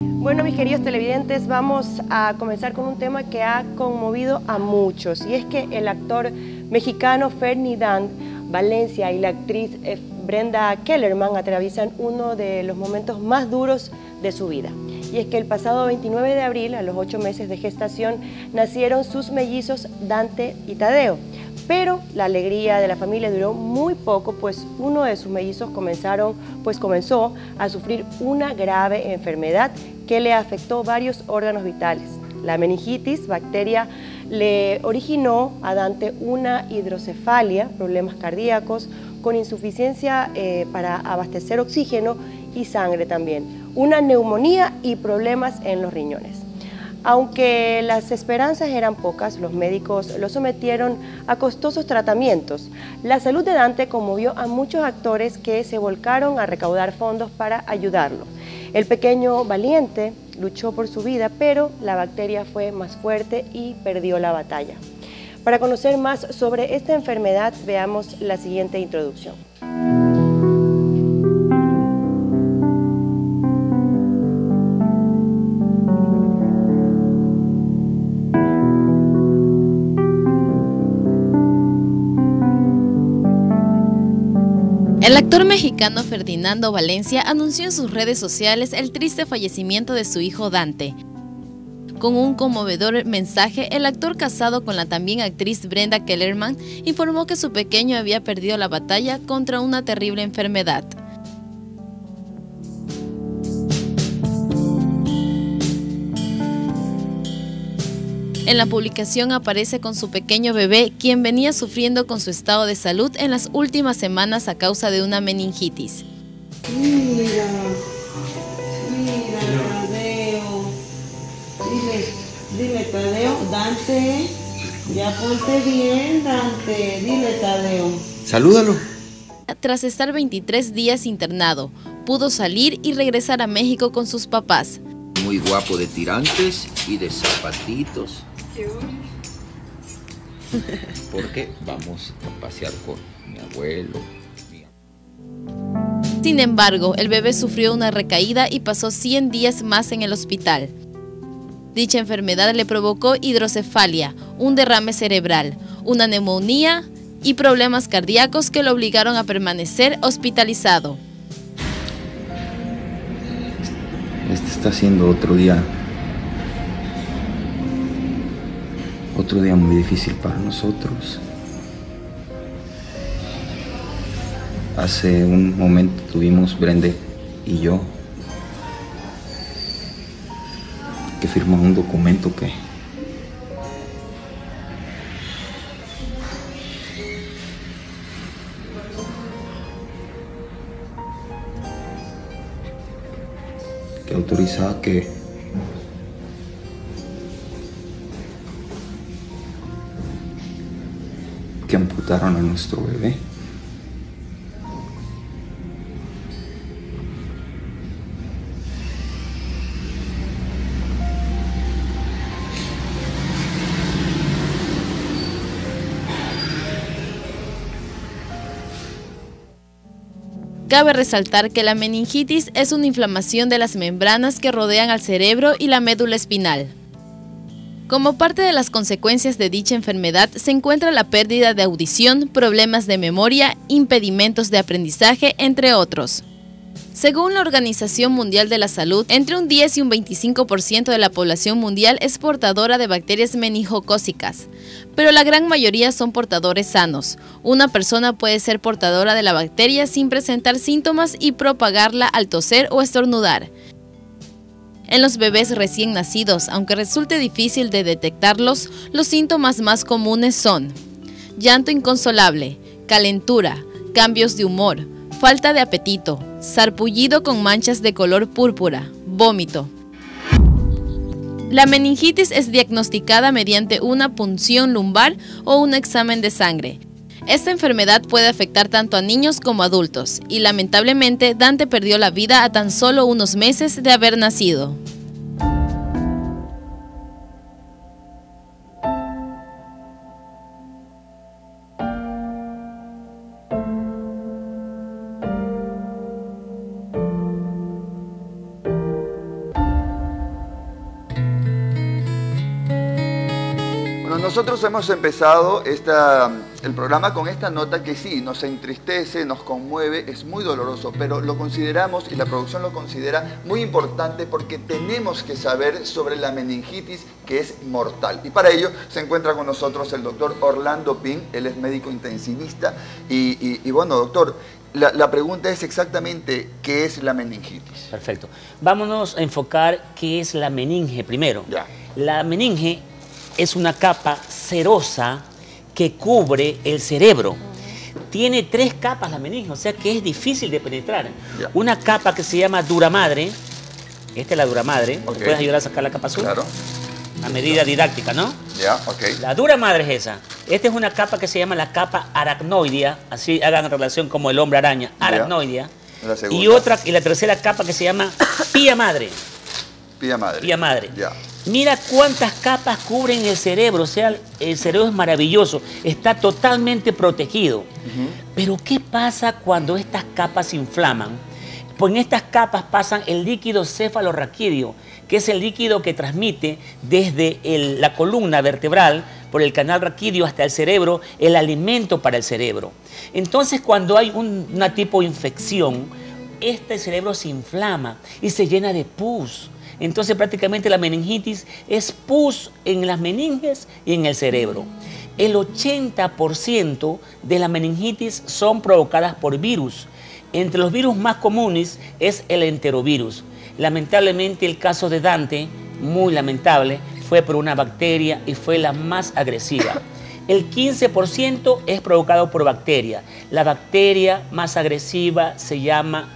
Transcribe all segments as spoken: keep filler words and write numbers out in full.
Bueno, mis queridos televidentes, vamos a comenzar con un tema que ha conmovido a muchos, y es que el actor mexicano Ferdinand Valencia y la actriz Brenda Kellerman atraviesan uno de los momentos más duros de su vida. Y es que el pasado veintinueve de abril, a los ocho meses de gestación, nacieron sus mellizos Dante y Tadeo. Pero la alegría de la familia duró muy poco, pues uno de sus mellizos comenzaron, pues comenzó a sufrir una grave enfermedad que le afectó varios órganos vitales. La meningitis, bacteria, le originó a Dante una hidrocefalia, problemas cardíacos, con insuficiencia eh, para abastecer oxígeno y sangre también, una neumonía y problemas en los riñones. Aunque las esperanzas eran pocas, los médicos lo sometieron a costosos tratamientos. La salud de Dante conmovió a muchos actores que se volcaron a recaudar fondos para ayudarlo. El pequeño valiente luchó por su vida, pero la bacteria fue más fuerte y perdió la batalla. Para conocer más sobre esta enfermedad, veamos la siguiente introducción. El actor mexicano Ferdinando Valencia anunció en sus redes sociales el triste fallecimiento de su hijo Dante. Con un conmovedor mensaje, el actor, casado con la también actriz Brenda Kellerman, informó que su pequeño había perdido la batalla contra una terrible enfermedad. En la publicación aparece con su pequeño bebé, quien venía sufriendo con su estado de salud en las últimas semanas a causa de una meningitis. Mira, mira, Tadeo. Dile, dile, Tadeo, Dante, ya ponte bien, Dante. Dile, Tadeo. Salúdalo. Tras estar veintitrés días internado, pudo salir y regresar a México con sus papás. Muy guapo de tirantes y de zapatitos. Porque vamos a pasear con mi abuelo. Sin embargo, el bebé sufrió una recaída y pasó cien días más en el hospital. Dicha enfermedad le provocó hidrocefalia, un derrame cerebral, una neumonía y problemas cardíacos que lo obligaron a permanecer hospitalizado. Este está siendo otro día, otro día muy difícil para nosotros. Hace un momento tuvimos Brenda y yo que firmar un documento que que autorizaba que que amputaron a nuestro bebé. Cabe resaltar que la meningitis es una inflamación de las membranas que rodean al cerebro y la médula espinal. Como parte de las consecuencias de dicha enfermedad se encuentra la pérdida de audición, problemas de memoria, impedimentos de aprendizaje, entre otros. Según la Organización Mundial de la Salud, entre un diez y un veinticinco por ciento de la población mundial es portadora de bacterias meningocócicas, pero la gran mayoría son portadores sanos. Una persona puede ser portadora de la bacteria sin presentar síntomas y propagarla al toser o estornudar. En los bebés recién nacidos, aunque resulte difícil de detectarlos, los síntomas más comunes son llanto inconsolable, calentura, cambios de humor, falta de apetito, sarpullido con manchas de color púrpura, vómito. La meningitis es diagnosticada mediante una punción lumbar o un examen de sangre. Esta enfermedad puede afectar tanto a niños como a adultos, y lamentablemente Dante perdió la vida a tan solo unos meses de haber nacido. nosotros hemos empezado esta, el programa con esta nota que sí, nos entristece, nos conmueve, es muy doloroso, pero lo consideramos y la producción lo considera muy importante porque tenemos que saber sobre la meningitis que es mortal. Y para ello se encuentra con nosotros el doctor Orlando Pin, él es médico intensivista y, y, y bueno, doctor, La, la pregunta es exactamente qué es la meningitis. Perfecto. Vámonos a enfocar qué es la meninge primero. Ya. La meninge es una capa cerosa que cubre el cerebro. Tiene tres capas la meninge, o sea que es difícil de penetrar. Ya. Una capa que se llama duramadre. Esta es la duramadre. Okay. ¿Puedes ayudar a sacar la capa azul? Claro. A medida didáctica, ¿no? Ya, ok. La duramadre es esa. Esta es una capa que se llama la capa aracnoidea, así hagan relación como el hombre araña, aracnoidea. La segunda. Y otra, y la tercera capa que se llama pía madre. Pía madre. Pía madre. Ya. Mira cuántas capas cubren el cerebro, o sea, el cerebro es maravilloso, está totalmente protegido. Uh-huh. Pero ¿qué pasa cuando estas capas se inflaman? Pues en estas capas pasan el líquido cefalorraquídeo, que es el líquido que transmite desde el, la columna vertebral, por el canal raquídeo hasta el cerebro, el alimento para el cerebro. Entonces, cuando hay un, una tipo de infección, este cerebro se inflama y se llena de pus. Entonces, prácticamente la meningitis es pus en las meninges y en el cerebro. El ochenta por ciento de las meningitis son provocadas por virus. Entre los virus más comunes es el enterovirus. Lamentablemente el caso de Dante, muy lamentable, fue por una bacteria y fue la más agresiva. El quince por ciento es provocado por bacteria. La bacteria más agresiva se llama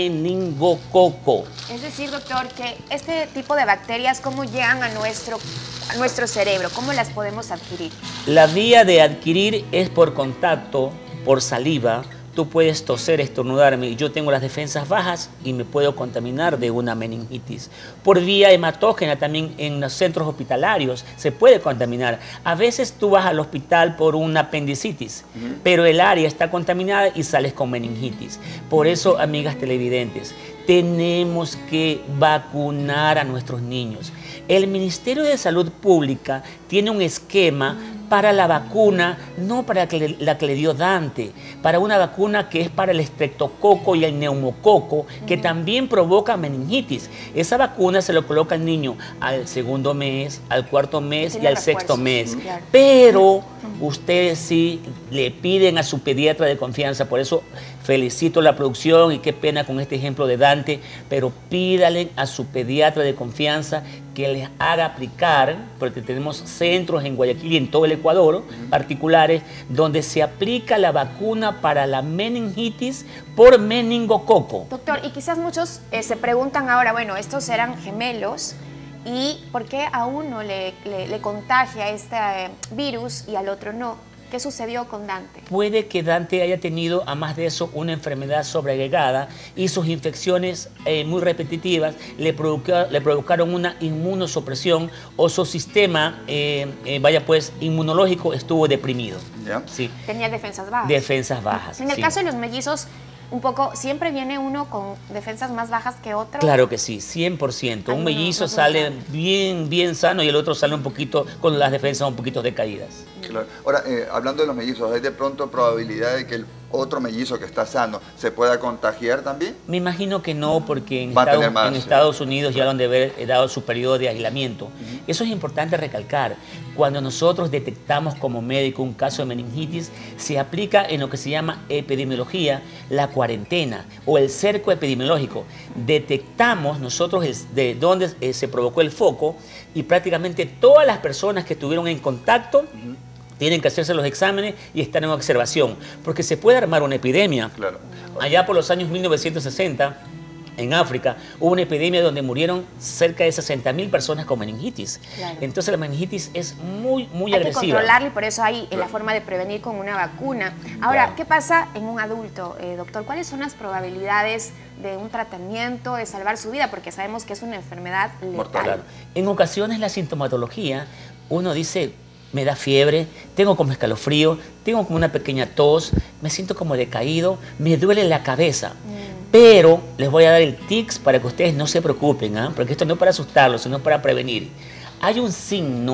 meningococo. Es decir, doctor, que este tipo de bacterias, ¿cómo llegan a nuestro, a nuestro cerebro? ¿Cómo las podemos adquirir? La vía de adquirir es por contacto, por saliva. Tú puedes toser, estornudarme y yo tengo las defensas bajas y me puedo contaminar de una meningitis. Por vía hematógena también en los centros hospitalarios se puede contaminar. A veces tú vas al hospital por una apendicitis, uh-huh. pero el área está contaminada y sales con meningitis. Por eso, amigas televidentes, tenemos que vacunar a nuestros niños. El Ministerio de Salud Pública tiene un esquema para la vacuna, no para la que le dio Dante, para una vacuna que es para el estreptococo y el neumococo, que también provoca meningitis. Esa vacuna se lo coloca al niño al segundo mes, al cuarto mes y al sexto mes. Claro. Pero ustedes sí le piden a su pediatra de confianza, por eso felicito a la producción y qué pena con este ejemplo de Dante, pero pídale a su pediatra de confianza que les haga aplicar, porque tenemos centros en Guayaquil y en todo el Ecuador, uh-huh. particulares, donde se aplica la vacuna para la meningitis por meningococo. Doctor, y quizás muchos eh, se preguntan ahora, bueno, estos eran gemelos, ¿y por qué a uno le, le, le contagia este eh, virus y al otro no? ¿Qué sucedió con Dante? Puede que Dante haya tenido, a más de eso, una enfermedad sobreagregada y sus infecciones eh, muy repetitivas le, provoca, le provocaron una inmunosupresión o su sistema, eh, eh, vaya pues, inmunológico estuvo deprimido. ¿Ya? Sí. Tenía defensas bajas. Defensas bajas. En el sí. caso de los mellizos, un poco, ¿siempre viene uno con defensas más bajas que otro? Claro que sí, cien por ciento. Ay, un no, mellizo no, no, sale no. bien, bien sano y el otro sale un poquito con las defensas un poquito decaídas. Claro. Ahora, eh, hablando de los mellizos, ¿hay de pronto probabilidad de que el otro mellizo que está sano se pueda contagiar también? Me imagino que no, porque en, Va a tener Estados, más, en sí. Estados Unidos ya lo han de haber dado su periodo de aislamiento. Uh-huh. Eso es importante recalcar. Cuando nosotros detectamos como médico un caso de meningitis, se aplica en lo que se llama epidemiología la cuarentena o el cerco epidemiológico. Detectamos nosotros el, de dónde eh, se provocó el foco y prácticamente todas las personas que estuvieron en contacto uh-huh. tienen que hacerse los exámenes y estar en observación, porque se puede armar una epidemia. Claro. Allá por los años mil novecientos sesenta, en África, hubo una epidemia donde murieron cerca de sesenta mil personas con meningitis. Claro. Entonces la meningitis es muy, muy hay agresiva. Hay que controlarla y por eso hay claro. la forma de prevenir con una vacuna. Ahora, claro. ¿qué pasa en un adulto, eh, doctor? ¿Cuáles son las probabilidades de un tratamiento, de salvar su vida? Porque sabemos que es una enfermedad letal. Claro. En ocasiones la sintomatología, uno dice, me da fiebre, tengo como escalofrío, tengo como una pequeña tos, me siento como decaído, me duele la cabeza. Mm. Pero les voy a dar el tips para que ustedes no se preocupen, ¿eh? Porque esto no es para asustarlos, sino para prevenir. Hay un signo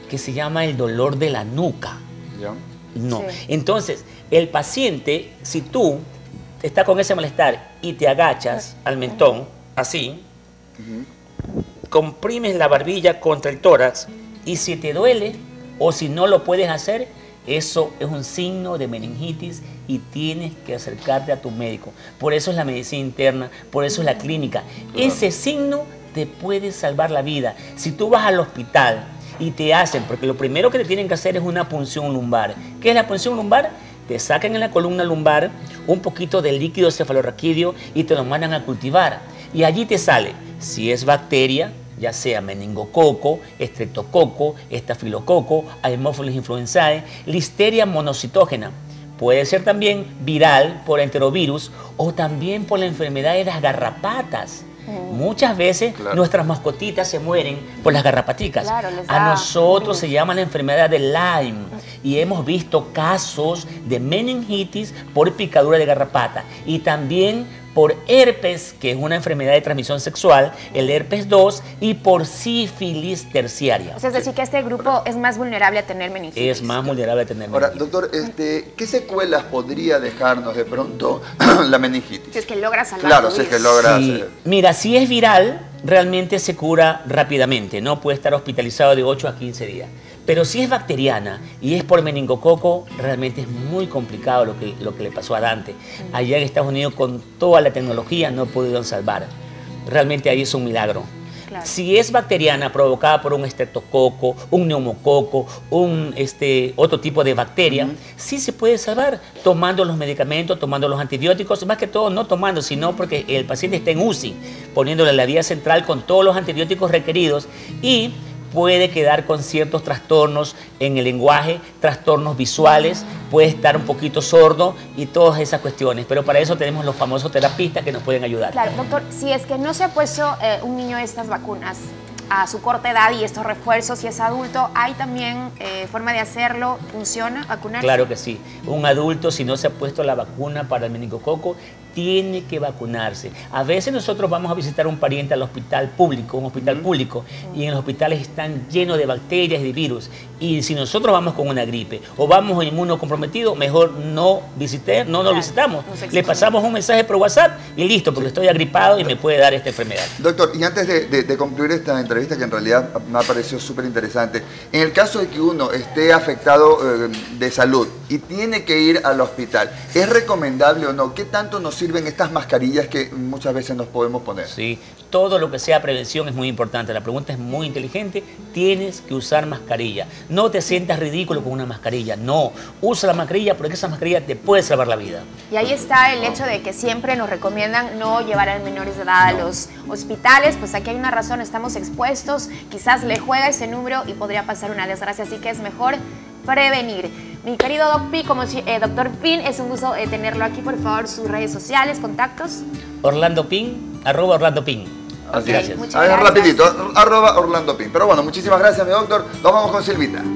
que se llama el dolor de la nuca. ¿Ya? No. Sí. Entonces, el paciente, si tú estás con ese malestar y te agachas al mentón, así, comprimes la barbilla contra el tórax y si te duele o si no lo puedes hacer, eso es un signo de meningitis y tienes que acercarte a tu médico. Por eso es la medicina interna, por eso es la clínica. Ese signo te puede salvar la vida. Si tú vas al hospital y te hacen, porque lo primero que te tienen que hacer es una punción lumbar. ¿Qué es la punción lumbar? Te sacan en la columna lumbar un poquito de líquido cefalorraquídeo y te lo mandan a cultivar. Y allí te sale, si es bacteria, ya sea meningococo, estreptococo, estafilococo, Haemophilus influenzae, listeria monocitógena. Puede ser también viral por enterovirus o también por la enfermedad de las garrapatas. Muchas veces claro. nuestras mascotitas se mueren por las garrapaticas. Claro, les a da nosotros virus. se llama la enfermedad de Lyme y hemos visto casos de meningitis por picadura de garrapata y también por herpes, que es una enfermedad de transmisión sexual, el herpes dos, y por sífilis terciaria. O sea, es decir, que este grupo es más vulnerable a tener meningitis. Es más vulnerable a tener Ahora, meningitis. doctor, este, ¿qué secuelas podría dejarnos de pronto la meningitis? Si es que logra salvar Claro, tu si es vida. que logra... Sí. Mira, si es viral, realmente se cura rápidamente, ¿no? Puede estar hospitalizado de ocho a quince días. Pero si es bacteriana y es por meningococo, realmente es muy complicado lo que, lo que le pasó a Dante. Allá en Estados Unidos, con toda la tecnología, no pudieron salvar. Realmente ahí es un milagro. Claro. Si es bacteriana provocada por un estreptococo, un neumococo, un este, otro tipo de bacteria, uh-huh. sí se puede salvar tomando los medicamentos, tomando los antibióticos, más que todo no tomando, sino porque el paciente está en U C I, poniéndole la vía central con todos los antibióticos requeridos y puede quedar con ciertos trastornos en el lenguaje, trastornos visuales, puede estar un poquito sordo y todas esas cuestiones. Pero para eso tenemos los famosos terapistas que nos pueden ayudar. Claro, doctor, si es que no se ha puesto eh, un niño estas vacunas a su corta edad y estos refuerzos, si es adulto, ¿hay también eh, forma de hacerlo? ¿Funciona vacunarse? Claro que sí. Un adulto, si no se ha puesto la vacuna para el meningococo, tiene que vacunarse. A veces nosotros vamos a visitar un pariente al hospital público, un hospital uh-huh. público, uh-huh. y en los hospitales están llenos de bacterias y de virus. Y si nosotros vamos con una gripe o vamos inmunocomprometido, mejor no visite, no nos claro. visitamos. Nos Le pasamos un mensaje por WhatsApp y listo, porque estoy agripado y me puede dar esta enfermedad. Doctor, y antes de, de, de concluir esta entrevista, que en realidad me ha parecido súper interesante, en el caso de que uno esté afectado eh, de salud y tiene que ir al hospital, ¿es recomendable o no? ¿Qué tanto nos sirven estas mascarillas que muchas veces nos podemos poner? Sí, todo lo que sea prevención es muy importante. La pregunta es muy inteligente. Tienes que usar mascarilla. No te sientas ridículo con una mascarilla. No, usa la mascarilla porque esa mascarilla te puede salvar la vida. Y ahí está el hecho de que siempre nos recomiendan no llevar a menores de edad no. a los hospitales. Pues aquí hay una razón, estamos expuestos. Quizás le juega ese número y podría pasar una desgracia. Así que es mejor prevenir. Mi querido Doc Pi, como eh, doctor Pin, es un gusto eh, tenerlo aquí. Por favor, sus redes sociales, contactos. Orlando Pin, arroba Orlando Pin. Así gracias. es. A ver, rapidito, arroba Orlando Pin. Pero bueno, muchísimas gracias, mi doctor. Nos vamos con Silvita.